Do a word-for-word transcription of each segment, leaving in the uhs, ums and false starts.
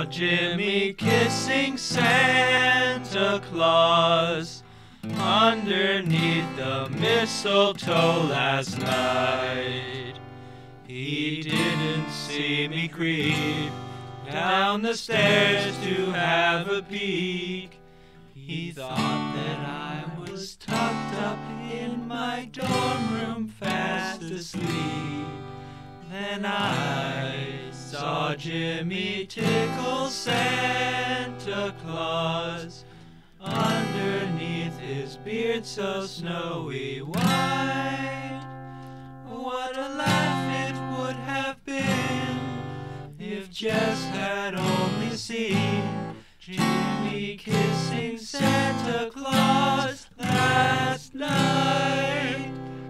Jimmy kissing Santa Claus underneath the mistletoe last night. He didn't see me creep down the stairs to have a peek. He thought that I was tucked up in my dorm room fast asleep. Then I saw Jimmy tickle Santa Claus underneath his beard so snowy white. What a laugh it would have been if Jess had only seen Jimmy kissing Santa Claus last night.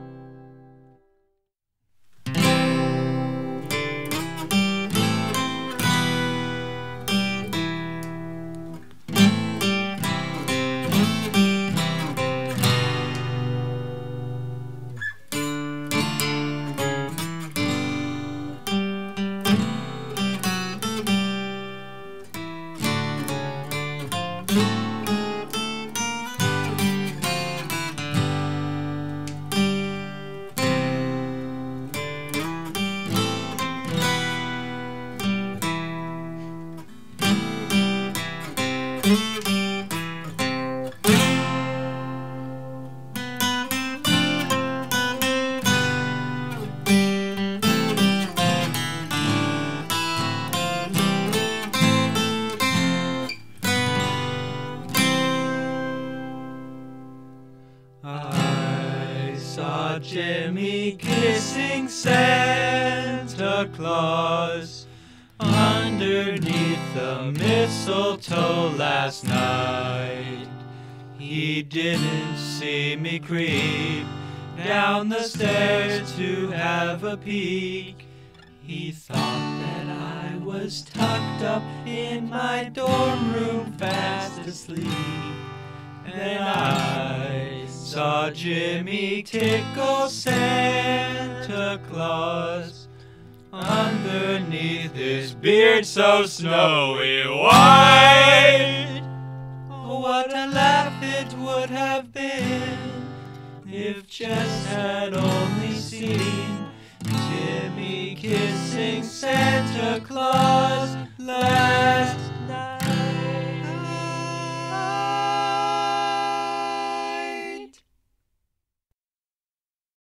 I saw Jimmy kissing Santa Claus underneath the mistletoe last night. He didn't see me creep down the stairs to have a peek. He thought that I was tucked up in my dorm room fast asleep. Then I saw Jimmy tickle Santa Claus underneath his beard so snowy white. What a laugh it would have been if Jess had only seen Jimmy kissing Santa Claus last